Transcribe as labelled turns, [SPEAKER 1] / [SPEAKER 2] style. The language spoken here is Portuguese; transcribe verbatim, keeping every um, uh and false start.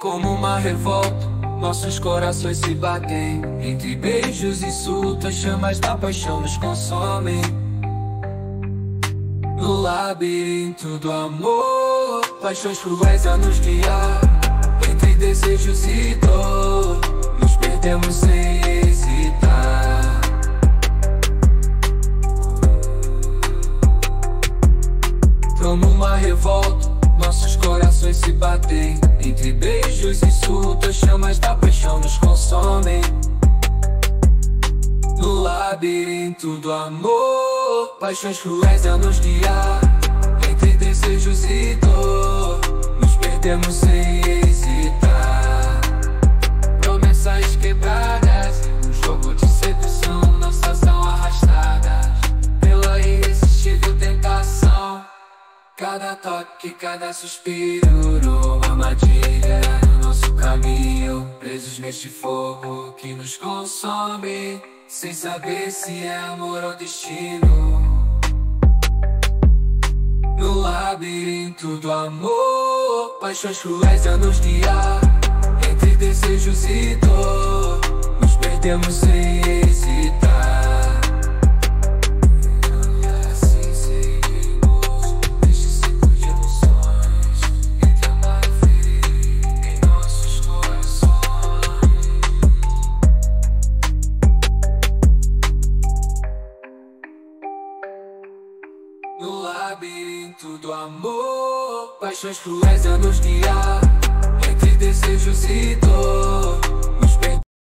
[SPEAKER 1] Como uma revolta, nossos corações se batem. Entre beijos e insultos, chamas da paixão nos consomem. No labirinto do amor, paixões cruéis a nos guiar. Entre desejos e dor, nos perdemos sem hesitar. Como uma revolta, nossos corações se batem. Entre beijos e insultos, chamas da paixão nos consomem. No labirinto do amor, paixões cruéis a nos guiar. Entre desejos e dor, nos perdemos sem hesitar. Promessas quebradas, um jogo de sedução, nossas almas arrastadas pela irresistível tentação. Cada toque, cada suspiro, armadilha no nosso caminho. Presos neste fogo que nos consome, sem saber se é amor ou destino. No labirinto do amor, paixões cruéis a nos guiar. Entre desejos e dor, nos perdemos sem hesitar. No labirinto do amor, paixões cruéis a nos guiar. Entre desejos e dor,